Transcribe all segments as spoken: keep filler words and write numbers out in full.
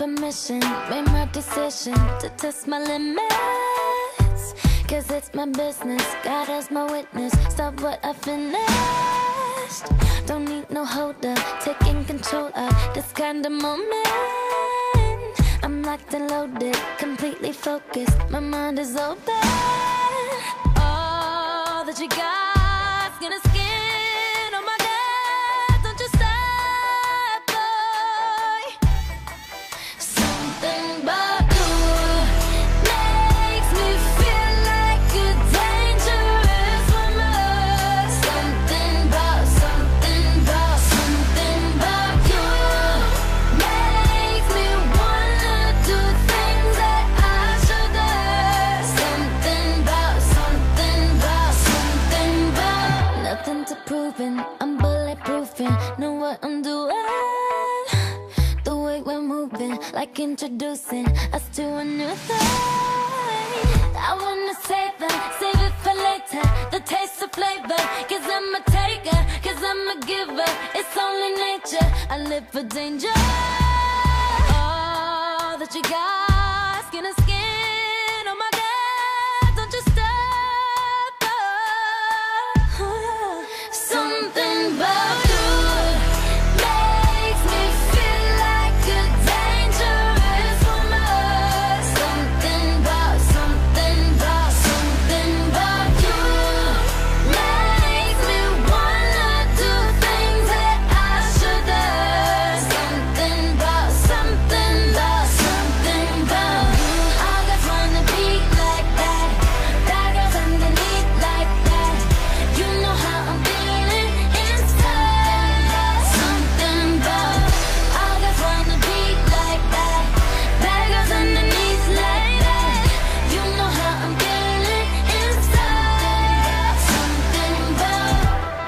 permission, made my decision to test my limits. Cause it's my business, God as my witness. Stop what I finished. Don't need no holder, taking control of this kind of moment. I'm locked and loaded, completely focused, my mind is open. All that you got's gonna skin, oh my God, don't you stop, boy. Something about you makes me feel like a dangerous woman. Something about, something about, something about you makes me wanna do things that I shouldn't. Something about, something about, something about. Nothing to proving, I'm bulletproofing, know what I'm doing. The way we're moving, like introducing us to a new thing. I wanna save it, save it for later, the taste of flavor. Cause I'm a taker, cause I'm a giver. It's only nature, I live for danger. All that you got, skin to skin, oh my God, don't you stop, oh. Something about you makes me feel like a dangerous woman. Something about, something about, something about you makes me wanna do things that I shouldn't. Something about, something about, something about you. All guys wanna be like that, that girls underneath like that. You know how I'm feeling inside. Something about, all guys wanna be like that, that girls underneath like that. You know how I'm feeling inside. Something about.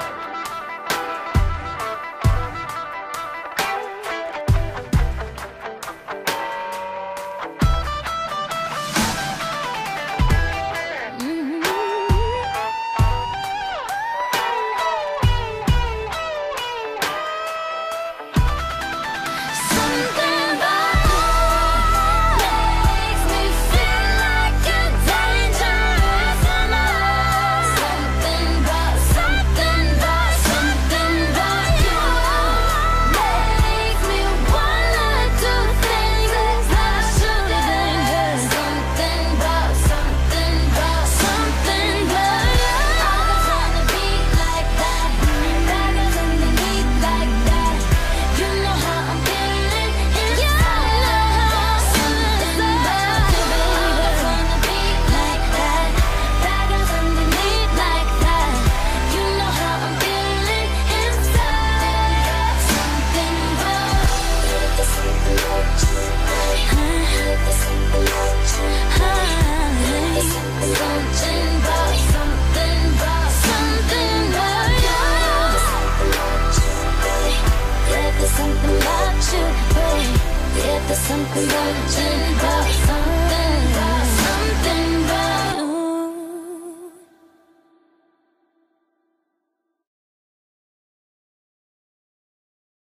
Something about you makes me feel like a dangerous woman. Something about, something about, something about you makes me wanna do things that I shouldn't. Something about, something about, something about you. All guys wanna be like that, that girls underneath like that. You know how I'm feeling inside. Something about you, baby. All guys wanna be like that, that girls underneath like that. You know how I'm feeling inside. Something about. There's something about you, there's something about you, there's something about, something about, something about you. Yeah, there's something about you, babe. Yeah, there's something about you, about something.